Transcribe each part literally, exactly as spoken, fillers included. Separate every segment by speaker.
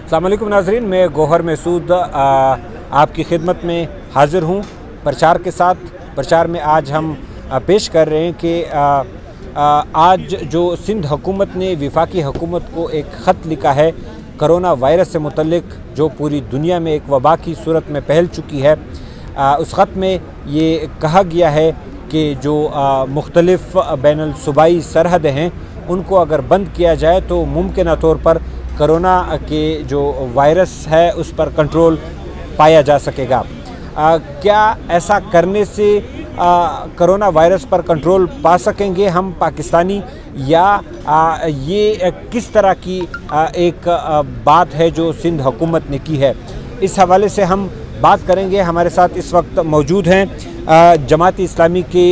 Speaker 1: अस्सलाम वालेकुम नाज़रीन, मैं गौहर महसूद आपकी खिदमत में हाज़िर हूँ प्रचार के साथ। प्रचार में आज हम आ, पेश कर रहे हैं कि आ, आ, आज जो सिंध हुकूमत ने वफाकी हुकूमत को एक ख़त लिखा है कोरोना वायरस से मुतल्लिक, जो पूरी दुनिया में एक वबा की सूरत में फैल चुकी है। आ, उस ख़त में ये कहा गया है कि जो मुख्तलिफ़ बैनुल सूबाई सरहदें हैं उनको अगर बंद किया जाए तो मुमकिन तौर पर कोरोना के जो वायरस है उस पर कंट्रोल पाया जा सकेगा। आ, क्या ऐसा करने से कोरोना वायरस पर कंट्रोल पा सकेंगे हम पाकिस्तानी, या आ, ये किस तरह की आ, एक आ, बात है जो सिंध हुकूमत ने की है? इस हवाले से हम बात करेंगे। हमारे साथ इस वक्त मौजूद हैं जमात इस्लामी के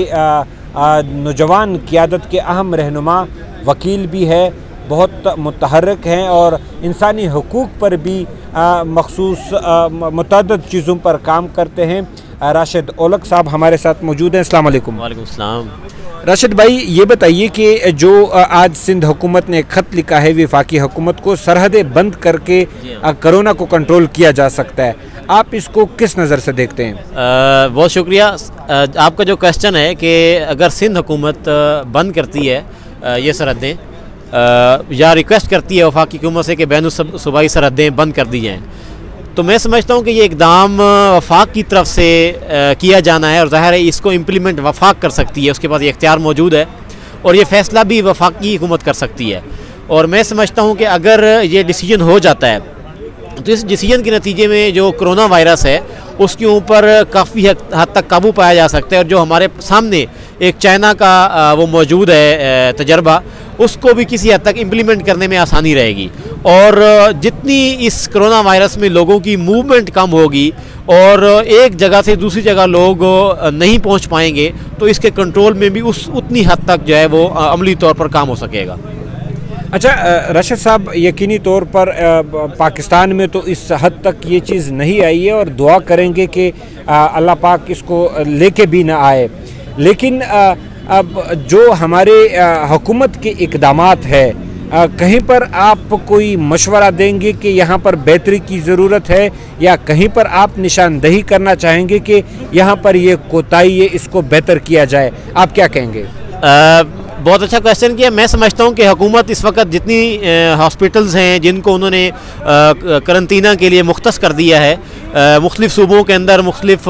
Speaker 1: नौजवान क़ियादत के अहम रहनुमा, वकील भी है, बहुत मुतहर्रिक हैं और इंसानी हुकूक पर भी मखसूस मुतअद्दिद चीज़ों पर काम करते हैं। राशिद ओलक साहब हमारे साथ मौजूद हैं। अस्सलाम वालेकुम।
Speaker 2: वालेकुम सलाम।
Speaker 1: राशिद भाई, ये बताइए कि जो आज सिंध हुकूमत ने ख़त लिखा है वफाकी हुकूमत को, सरहदें बंद करके कोरोना को कंट्रोल किया जा सकता है, आप इसको किस नज़र से देखते हैं?
Speaker 2: आ, बहुत शुक्रिया। आ, आपका जो क्वेश्चन है कि अगर सिंध हुकूमत बंद करती है आ, ये सरहदें या रिक्वेस्ट करती है वफाकी हुकूमत से कि बैनुल सूबाई सरहदें बंद कर दी जाएँ, तो मैं समझता हूँ कि ये इकदाम वफाक की तरफ से आ, किया जाना है और ज़ाहिर है इसको इम्प्लीमेंट वफाक कर सकती है, उसके पास ये इख्तियार मौजूद है और ये फ़ैसला भी वफाकी हुकूमत कर सकती है। और मैं समझता हूँ कि अगर ये डिसीजन हो जाता है तो इस डिसीजन के नतीजे में जो कोरोना वायरस है उसके ऊपर काफ़ी हद तक काबू पाया जा सकता है और जो हमारे सामने एक चाइना का वो मौजूद है तजर्बा, उसको भी किसी हद तक इम्प्लीमेंट करने में आसानी रहेगी। और जितनी इस कोरोना वायरस में लोगों की मूवमेंट कम होगी और एक जगह से दूसरी जगह लोग नहीं पहुंच पाएंगे, तो इसके कंट्रोल में भी उस उतनी हद तक जो है वो अमली तौर पर काम हो सकेगा।
Speaker 1: अच्छा राशिद साहब, यकीनी तौर पर पाकिस्तान में तो इस हद तक ये चीज़ नहीं आई है और दुआ करेंगे कि अल्लाह पाक इसको लेके भी ना आए, लेकिन अब जो हमारे हुकूमत के इक़दामात है, कहीं पर आप कोई मशवरा देंगे कि यहाँ पर बेहतरी की ज़रूरत है, या कहीं पर आप निशानदही करना चाहेंगे कि यहाँ पर ये कोताही है, इसको बेहतर किया जाए? आप क्या कहेंगे?
Speaker 2: आ, बहुत अच्छा क्वेश्चन किया। मैं समझता हूँ कि हुकूमत इस वक्त जितनी हॉस्पिटल्स हैं जिनको उन्होंने करंतना के लिए मुख्तस कर दिया है, मुख्तलिफ़ सूबों के अंदर मुख्तलिफ़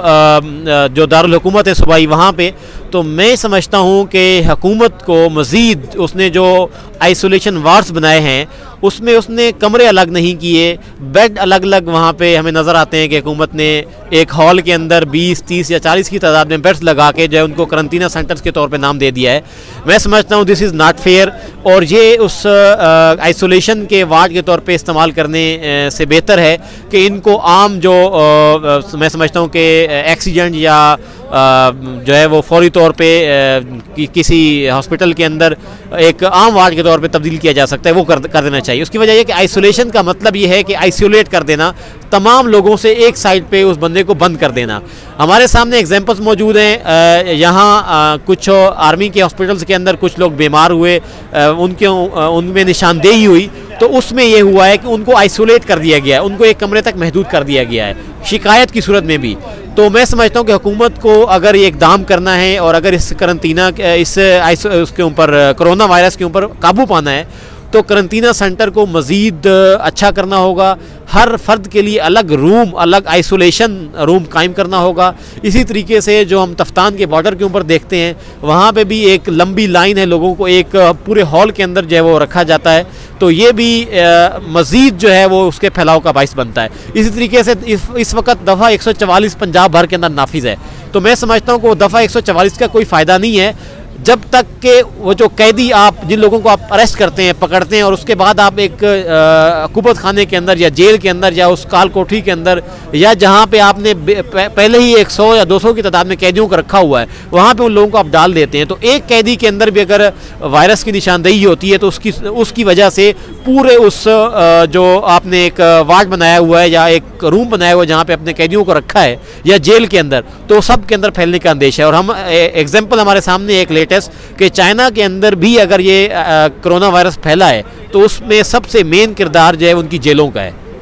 Speaker 2: जो दारुल हुकूमत है सूबाई, वहाँ पे, तो मैं समझता हूँ कि हुकूमत को मज़ीद उसने जो आइसोलेशन वार्ड्स बनाए हैं उसमें उसने कमरे अलग नहीं किए, बेड अलग अलग वहाँ पे हमें नज़र आते हैं कि हुकूमत ने एक हॉल के अंदर बीस तीस या चालीस की तादाद में बेड्स लगा के जो है उनको करंतना सेंटर्स के तौर पे नाम दे दिया है। मैं समझता हूँ दिस इज़ नॉट फेयर और ये उस आइसोलेशन के वार्ड के तौर पे इस्तेमाल करने आ, से बेहतर है कि इनको आम जो आ, मैं समझता हूँ कि एक्सीडेंट या आ, जो है वो फौरी तौर पे आ, कि, किसी हॉस्पिटल के अंदर एक आम वार्ड के तौर पे तब्दील किया जा सकता है, वो कर, कर देना चाहिए। उसकी वजह यह कि आइसोलेशन का मतलब ये है कि आइसोलेट कर देना, तमाम लोगों से एक साइड पे उस बंदे को बंद कर देना। हमारे सामने एग्जांपल्स मौजूद हैं। यहाँ कुछ आर्मी के हॉस्पिटल्स के अंदर कुछ लोग बीमार हुए, आ, उनके उनमें निशानदेही हुई, तो उसमें यह हुआ है कि उनको आइसोलेट कर दिया गया है, उनको एक कमरे तक महदूद कर दिया गया है शिकायत की सूरत में भी। तो मैं समझता हूँ कि हुकूमत को अगर ये इक़दाम करना है और अगर इस करंतना इस उसके ऊपर कोरोना वायरस के ऊपर काबू पाना है तो करंतना सेंटर को मज़ीद अच्छा करना होगा, हर फर्द के लिए अलग रूम, अलग आइसोलेशन रूम कायम करना होगा। इसी तरीके से जो हम तफ्तान के बॉर्डर के ऊपर देखते हैं वहाँ पे भी एक लंबी लाइन है, लोगों को एक पूरे हॉल के अंदर जो है वो रखा जाता है, तो ये भी मज़ीद जो है वो उसके फैलाव का बाइस बनता है। इसी तरीके से इस, इस वक्त दफ़ा एक सौ चवालीस पंजाब भर के अंदर नाफिज है, तो मैं समझता हूँ कि वो दफ़ा एक सौ चवालीस का कोई फ़ायदा नहीं है जब तक के वो जो कैदी, आप जिन लोगों को आप अरेस्ट करते हैं, पकड़ते हैं और उसके बाद आप एक कुबत खाने के अंदर या जेल के अंदर या उस काल कोठरी के अंदर या जहाँ पे आपने पहले ही एक सौ या दो सौ की तादाद में कैदियों को रखा हुआ है, वहाँ पे उन लोगों को आप डाल देते हैं। तो एक कैदी के अंदर भी अगर वायरस की निशानदेही होती है तो उसकी उसकी वजह से पूरे उस जो आपने एक वार्ड बनाया हुआ है या एक रूम बनाया हुआ है जहाँ पे अपने कैदियों को रखा है या जेल के अंदर, तो सब के अंदर फैलने का अंदेशा है। और हम एग्जाम्पल हमारे सामने एक लेटेस्ट कि चाइना के अंदर भी अगर ये कोरोना वायरस फैला है तो उसमें सबसे मेन किरदार जो है उनकी जेलों का है।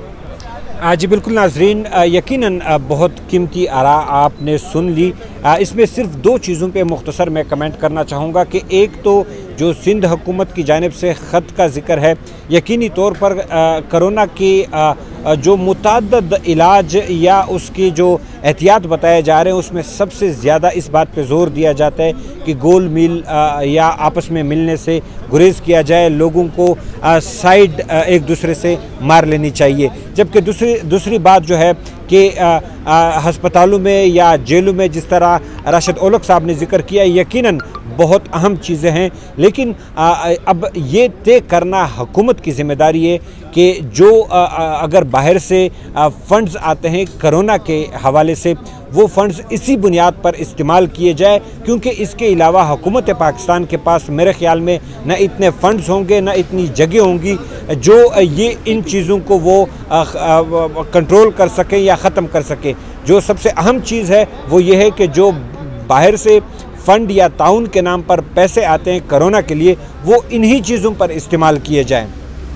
Speaker 1: जी बिल्कुल नाजरीन, यकीनन बहुत कीमती आरा आपने सुन ली। इसमें सिर्फ दो चीज़ों पे मुख्तसर मैं कमेंट करना चाहूँगा कि एक तो जो सिंध हुकूमत की जानिब से ख़त का ज़िक्र है, यकीनी तौर पर कोरोना की जो मुतअद्दिद इलाज या उसकी जो एहतियात बताए जा रहे हैं उसमें सबसे ज़्यादा इस बात पे ज़ोर दिया जाता है कि गोल मील या आपस में मिलने से गुरेज किया जाए, लोगों को साइड एक दूसरे से मार लेनी चाहिए। जबकि दूसरी दूसरी बात जो है कि हस्पतालों में या जेलों में जिस तरह राशिद ओलक साहब ने जिक्र किया, यकीनन बहुत अहम चीज़ें हैं, लेकिन आ, अब ये तय करना हुकूमत की ज़िम्मेदारी है कि जो आ, अगर बाहर से फ़ंड्स आते हैं कोरोना के हवाले से, वो फ़ंड्स इसी बुनियाद पर इस्तेमाल किए जाए, क्योंकि इसके अलावा हुकूमत पाकिस्तान के पास मेरे ख़्याल में न इतने फ़ंड्स होंगे न इतनी जगह होंगी जो ये इन चीज़ों को वो कंट्रोल कर सकें या ख़त्म कर सकें। जो सबसे अहम चीज़ है वो ये है कि जो बाहर से फ़ंड या ताउन के नाम पर पैसे आते हैं कोरोना के लिए, वो इन्हीं चीज़ों पर इस्तेमाल किए जाएं।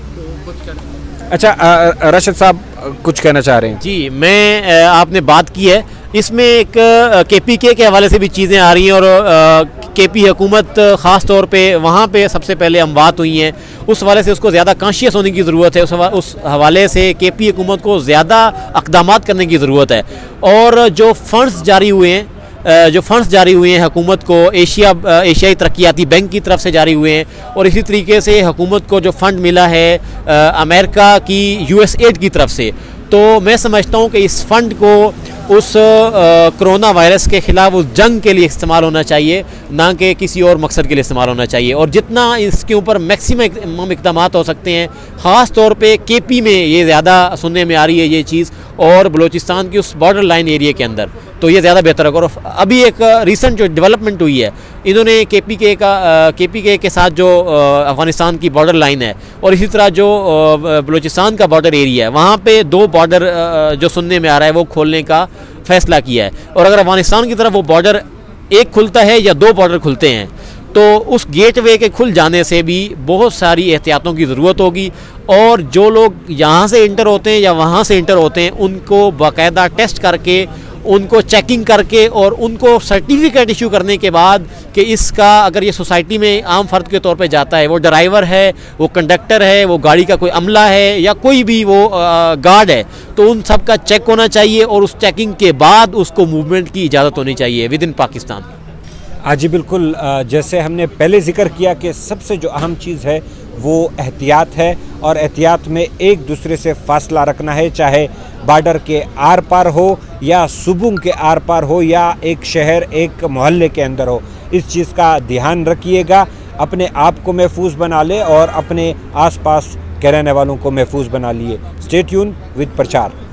Speaker 1: अच्छा राशिद साहब कुछ कहना चाह रहे हैं?
Speaker 2: जी, मैं आपने बात की है, इसमें एक के पी के के हवाले से भी चीज़ें आ रही हैं और के पी हुकूमत ख़ास तौर पे वहाँ पे सबसे पहले अमवात हुई हैं, उस हवाले से उसको ज़्यादा कॉन्शियस होने की ज़रूरत है। उस उस हवाले से के पी हुकूमत को ज़्यादा इक़दामात करने की ज़रूरत है। और जो फ़ंड्स जारी हुए हैं जो फंड्स जारी हुए हैं हुकूमत को एशिया एशियाई तरक्याती बैंक की तरफ से जारी हुए हैं, और इसी तरीके से हुकूमत को जो फ़ंड मिला है अमेरिका की यू एस एड की तरफ से, तो मैं समझता हूँ कि इस फ़ंड को उस कोरोना वायरस के ख़िलाफ़ उस जंग के लिए इस्तेमाल होना चाहिए, ना कि किसी और मकसद के लिए इस्तेमाल होना चाहिए। और जितना इसके ऊपर मैक्सिमम इक़दाम हो सकते हैं, ख़ास तौर पे के पी में ये ज़्यादा सुनने में आ रही है ये चीज़, और बलूचिस्तान की उस बॉर्डर लाइन एरिया के अंदर, तो ये ज़्यादा बेहतर होगा। और अभी एक रिसेंट जो डेवलपमेंट हुई है, इन्होंने के पी के का के पी के के साथ जो अफ़गानिस्तान की बॉर्डर लाइन है और इसी तरह जो बलूचिस्तान का बॉर्डर एरिया है, वहाँ पे दो बॉर्डर जो सुनने में आ रहा है वो खोलने का फ़ैसला किया है। और अगर अफ़गानिस्तान की तरफ वो बॉर्डर एक खुलता है या दो बॉर्डर खुलते हैं, तो उस गेटवे के खुल जाने से भी बहुत सारी एहतियातों की ज़रूरत होगी, और जो लोग यहाँ से इंटर होते हैं या वहाँ से इंटर होते हैं उनको बाकायदा टेस्ट करके, उनको चेकिंग करके और उनको सर्टिफिकेट इशू करने के बाद कि इसका अगर ये सोसाइटी में आम फ़र्द के तौर पे जाता है, वो ड्राइवर है, वो कंडक्टर है, वो गाड़ी का कोई अमला है या कोई भी वो गार्ड है, तो उन सब का चेक होना चाहिए और उस चेकिंग के बाद उसको मूवमेंट की इजाज़त होनी चाहिए विद इन पाकिस्तान।
Speaker 1: हाँ जी बिल्कुल, जैसे हमने पहले जिक्र किया कि सबसे जो अहम चीज़ है वो एहतियात है, और एहतियात में एक दूसरे से फासला रखना है, चाहे बॉर्डर के आर पार हो या सूबों के आर पार हो या एक शहर एक मोहल्ले के अंदर हो। इस चीज़ का ध्यान रखिएगा, अपने आप को महफूज बना ले और अपने आसपास के रहने वालों को महफूज बना लिए। स्टे ट्यून विद प्रचार।